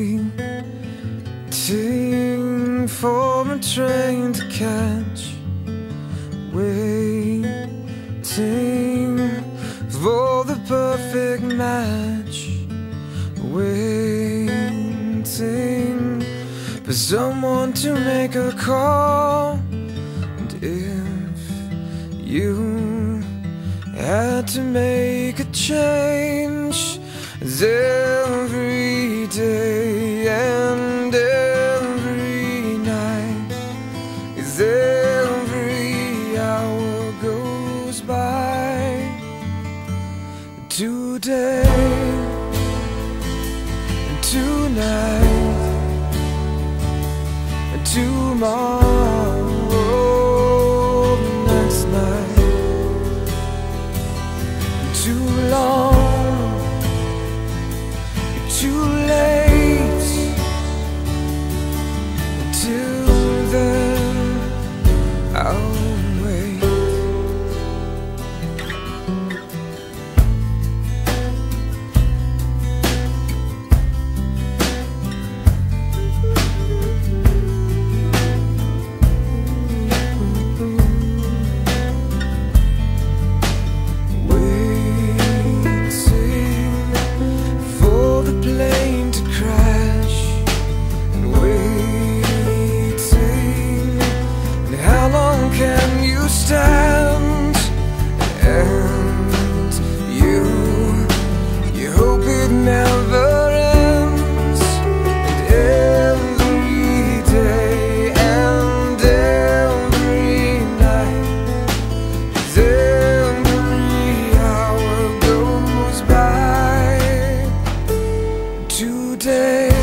waiting for a train to catch, waiting for the perfect match, waiting for someone to make a call. And if you had to make a change, every day and every night, as every hour goes by, today and tonight and tomorrow, the next night, too long, too late. Till then, I'll wait. Can you stand? And you hope it never ends. And every day and every night, as every hour goes by, today